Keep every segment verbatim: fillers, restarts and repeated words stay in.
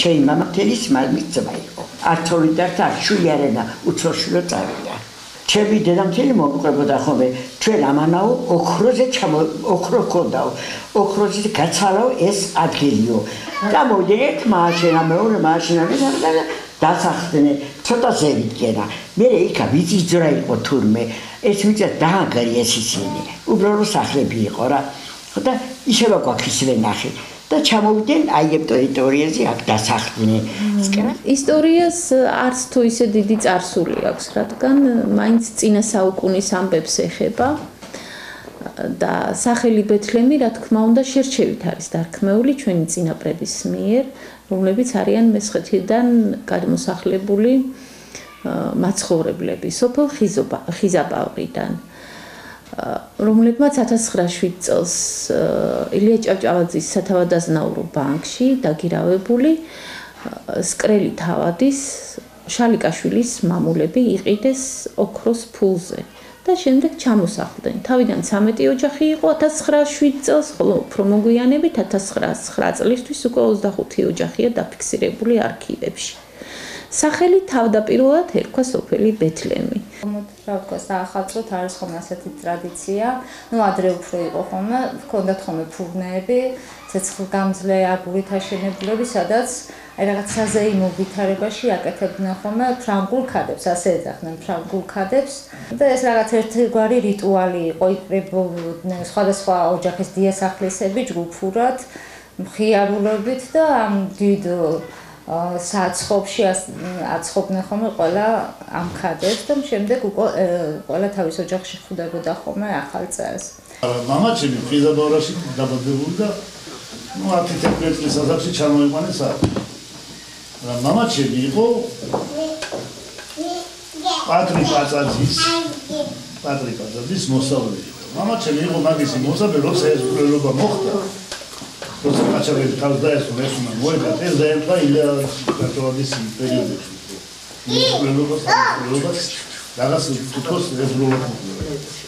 ჩემი მამა მთელი მამის ძმა იყო. არც ორი და არც შვილი არენა, უცხოშვილო წავიდა. ჩემი დედამთილი მომყვებოდა ხოლმე ჩვენ ამანაო ოქროზე ჩამო ოქრო ქონდაო ოქროზე გაცალავ ეს ადგილიო გამოვიდნენ ერთ მაშინა მეორე მაშინა და დასახდნენ ცოტა ზევიდგენა მე იქა ვიწიძრა იყო თურმე ეს ვიწა დაანგარი ეს ისინი უბრალოდ სახლები იყო რა და ისევ გვაქვს ვენახი და ჩამოვიდნენ აი ამ ტერიტორიაზე აქ დასახლდნენ ისტორიას არც თუ ისე დიდი წარსული აქვს რადგან მაინც წინა საუკუნის ამბებს ეხება და სახელი ბეთლემი რა თქმა უნდა შერჩევით არის დარქმეული ჩვენი წინაპრების მიერ რომლებიც არიან მესხეთიდან გადმოსახლებული მაცხოვრებლები სოფელ ხიზაბავრიდან რომლებმაც ათას ცხრაასი წელს ილია ჭავჭავაძის სათავადაზნაურო ბანკში დაგირავებული სკრელი თავადის შალიკაშვილის მამულები იყიდეს ოქროს ფულზე და შემდეგ ჩამოსახლდნენ. თავიდან ცამეტი ოჯახი იყო ათას ცხრაასი შვიდ წელს, ხოლო უფრო მოგვიანებით ათას ცხრაასი ცხრა წლისთვის უკვე ოცდახუთი ოჯახია დაფიქსირებული არქივებში. სახელი თავდაპირველად ერქვა სოფელი ბეთლემი. რა ვთქვა, საახალწლოდ არის ხოლმე ასეთი ტრადიცია. ნუ ადრე უფრო იყო ხოლმე, ჰქონდათ ხოლმე ფურნეები, ცეცხლგამძლე აგურით აშენებულები, სადაც აი რაღაც საზეიმო ვითარებაში აკეთებდნენ ხოლმე ფრანგულ ქადებს, ასე ეძახდნენ ფრანგულ ქადებს. და ეს რაღაც ერთგვარი რიტუალი იყო, იყრებოდნენ სხვადასხვა ოჯახის დიასახლისები ჯგუფურად, მხიარულობით და ამ დიდ საცხობში აცხობდნენ ხოლმე ყველა ამ ქადებს და შემდეგ უკვე ყველა თავის ოჯახში ხვდებოდა ხოლმე ახალ წელს. მამაჩემი ხიზაბავრაში დაბადებული და ნუ არქიტექტურის წლის ასაკში ჩამოიყვანეს აქ. მამაჩემი იყო პატრი პაწაძის პატრი პაწაძის მოსწავლე. მამაჩემი იყო მაგისი მოსწავლე, როცა ეს მკვლელობა მოხდა. როცა ყაჩაღები თავს დაესწრო ეს უნდა მოედათ ეს დაემთხვა ილია ჭავჭავაძის პერიოდებში. მკვლელობას მკვლელობას რაღაც თვითონ ეს როლა მოხდა.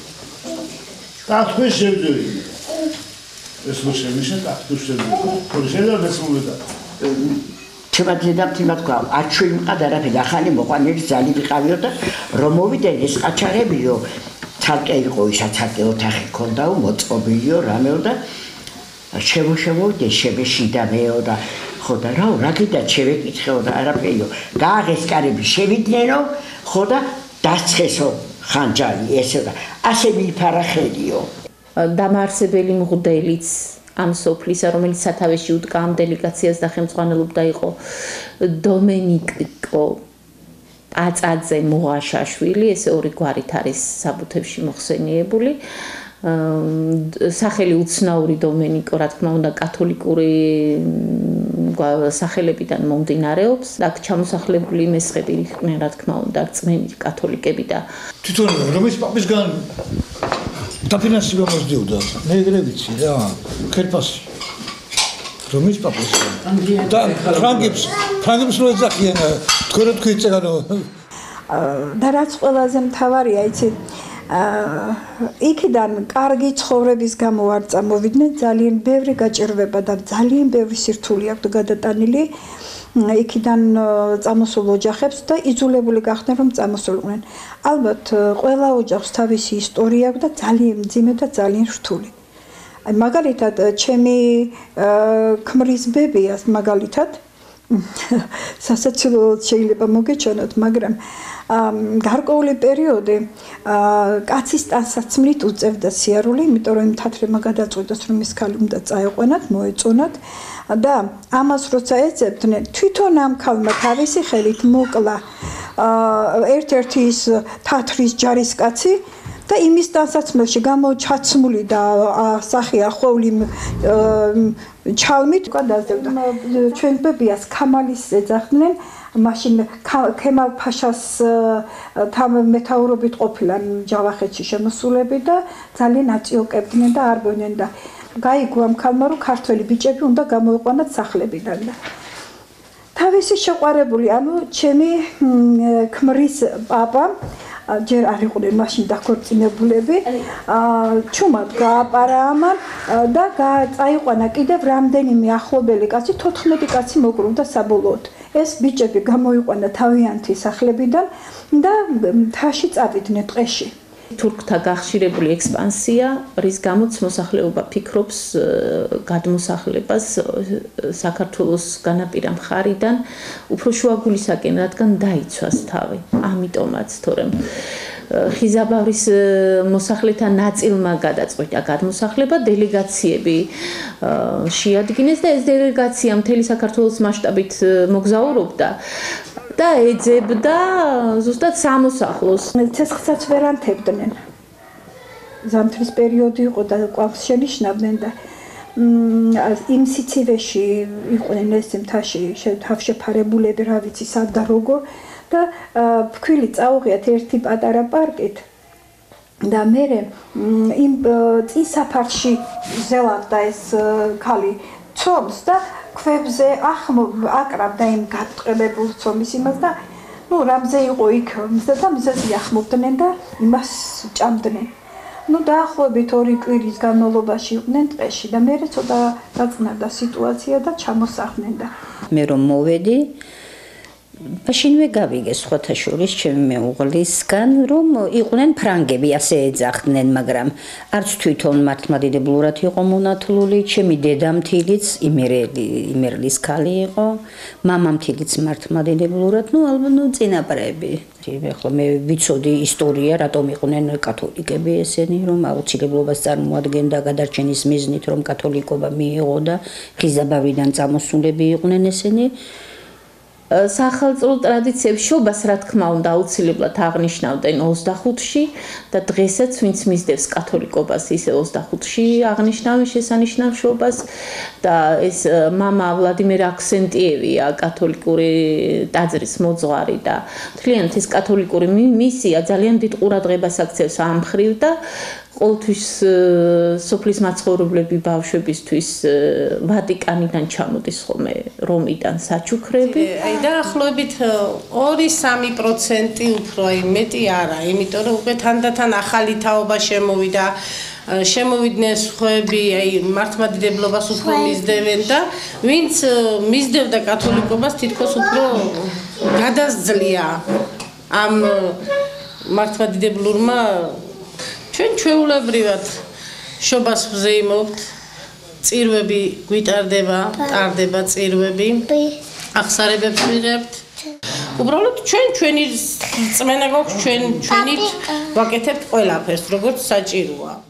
და თქვენ შევძლებთ ეს რო შემიშენ და თუ შევძლებთ შეიძლება ეს მომედა შემაძლია თემად თქვა არ ჩვენ მყად არაფერი ახალი მოყვანილი ძალი ვიყავიო და რომ მოვიდნენ ეს ყაჩაღებიო ცალკე იყო ისა ცალკე ოთახი ქონდაო მოწყობილიო რამეო და შევშევოდე შებეშიდამეო და ხო და რა რა კიდე შევეკითხეო და არაფერიო გააღეს კარები შევიდნენო ხო და დასცხესო ხანჯალი ესე და ასე მიფარა ხელიო დამაარსებელი მღვდელიც ამ სოფლისა რომელიც სათავეში უდგა ამ დელეგაციას და ხელმძღვანელობდა იყო დომენიკო პაწაძე მოაშაშვილი ესე ორი გვარით არის საბუთებში მოხსენიებული სახელი უცნაური დომენიკო რა თქმა უნდა კათოლიკური სახელებიდან მომდინარეობს და ჩამოსახლებული მესხები იყვნენ რა თქმა უნდა წმენდი კათოლიკები და თვითონ რომის პაპისგან დაფინანსება მოსდიოდა მე ეგრე ვიცი რა ქერფასი რომის პაპისგან და ფრანგებს ფრანგებს რო ეძახიან თქვენ თქვი წეგანო და რაც ყველაზე მთავარია იცი იქიდან კარგი ცხოვრების გამო არ წამოვიდნენ ძალიან ბევრი გაჭირვება და ძალიან ბევრი სირთულე აქვს გადატანილი იქიდან წამოსულ ოჯახებს და იძულებული გახდნენ რომ წამოსულიყვნენ ალბათ ყველა ოჯახს თავისი ისტორია აქვს და ძალიან მძიმე და ძალიან რთული აი მაგალითად ჩემი ქმრის ბებიას მაგალითად სასაცილოდ შეიძლება მოგეჩვენოთ მაგრამ გარკვეული პერიოდი კაცის ტანსაცმლით უწევდა სიარული, იმიტომ რომ თათრემა გადაწყვიტეს რომ ის ქალი უნდა წაეყვანათ, მოეწონათ და ამას როცა ეძებდნენ, თვითონ ამ ქალმა თავისი ხელით მოკლა ერთ-ერთი ის თათრის ჯარისკაცი და იმის ტანსაცმელში გამოჩაცმული და სახე ახოვლი ჩალმით გადაძებდა. ჩვენ ბებიას ქამალის ეძახდნენ მაშინ ქემალ ფაშას მეთაურობით ყოფილან ჯავახეთში შემოსულები და ძალიან აწიოკებდნენ და არბოდნენ და გაიგო ამ ქალმა რომ ქართველი ბიჭები უნდა გამოიყვანათ სახლებიდან და თავისი შეყვარებული ანუ ჩემი ქმრის პაპა ჯერ არ იყვნენ მაშინ დაქორწინებულები. ჩუმად გააპარა ამან და წაიყვანა კიდევ რამდენიმე ახლობელი კაცი, თოთხმეტი კაცი მოკრუდა საბოლოოდ. ეს ბიჭები გამოიყვანა თავიანთი სახლებიდან და მთაში წავიდნენ ტყეში. თურქთა გახშირებული ექსპანსია, რის გამოც მოსახლეობა ფიქრობს გადმოსახლებას საქართველოს განაპირა მხარიდან უფრო შუაგულისაკენ, რადგან დაიცვას თავი. ამიტომაც, თორემ ხიზაბავრის მოსახლეთა ნაწილმა გადაწყვიტა გადმოსახლება, დელეგაციები შეადგინეს და ეს დელეგაცია მთელი საქართველოს მასშტაბით მოგზაურობდა და ეძებდა ზუსტად სამოსახლოს. ცეცხლსაც ვერ ანთებდნენ. ზამთრის პერიოდი იყო და კვამს შენიშნავდნენ და იმ სიცივეში იყვნენ ეს მთაში თავშეფარებულები, რა ვიცი, სად და როგორ და ფქვილი წაუღიათ ერთი პატარა პარკით და მე იმ წისაფარში ზელავდა ეს ქალი ცომს და ქვებზე აკრავდა იმ გატყელებულ ცომის იმას და ნუ რამზე იყო იქ და მიზეზი ახმობდნენ და იმას ჭამდნენ. ნუ დაახლოებით ორი კვირის განმავლობაში იყვნენ ტყეში და მე ცოტა დაწყნარდა სიტუაცია და ჩამოსახდნენ და მე რომ მოვედი მაშინვე გავიგე სხვათა შორის ჩემი მეუღლისგან რომ იყვნენ ფრანგები ასე ეძახდნენ, მაგრამ არც თვითონ მართლმადიდებლურად იყო მონათლული, ჩემი დედამთილიც იმერელი იმერლის ქალი იყო, მამამთილიც მართლმადიდებლურად, ну ალბათ ну წინაპრები. ეხლა მე ვიცოდი ისტორია, რატომ იყვნენ კათოლიკები ესენი, რომ აუცილებლობას წარმოადგენდა გადარჩენის მიზნით, რომ კათოლიკობა მიიღო და ხიზაბავრიდან წამოსულები იყვნენ ესენი. სახელმწიფო ტრადიციებს შობას რა თქმა უნდა აუცილებლად აღნიშნავდნენ ოცდახუთში და დღესაც ვინც მისდევს კათოლიკობას ისე ოცდახუთში აღნიშნავენ შესანიშნავ შობას და ეს მამა ვლადიმერ აქსენტიევია კათოლიკური ტაძრის მოძღვარი და მთლიანად ეს კათოლიკური მისია ძალიან დიდ ყურადღებას აქცევს ამ მხრივ და ყოველთვის სოფლის მაცხოვრებლები ბავშვებისთვის ვატიკანიდან ჩამოდის ხოლმე რომიდან საჩუქრები. აი დაახლოებით ორი სამი პროცენტი უფრო აი მეტი არა, იმიტომ რომ უკვე თანდათან ახალი თაობა შემოვიდა, შემოვიდნენ სხვები, აი მართლმადიდებლობას უფრო მისდევენ და ვინც მისდევდა კათოლიკობას თითქოს უფრო გადასძლია ამ მართლმადიდებლურმა ჩვენ ჩვეულებრივად შობას ვზეიმობთ, წირვები გვიტარდება, ტარდება წირვები, აღსარებებს ვიღებთ. უბრალოდ ჩვენ ჩვენი რწმენა გვაქვს, ჩვენ ჩვენით ვაკეთებთ ყველაფერს, როგორც საჭიროა.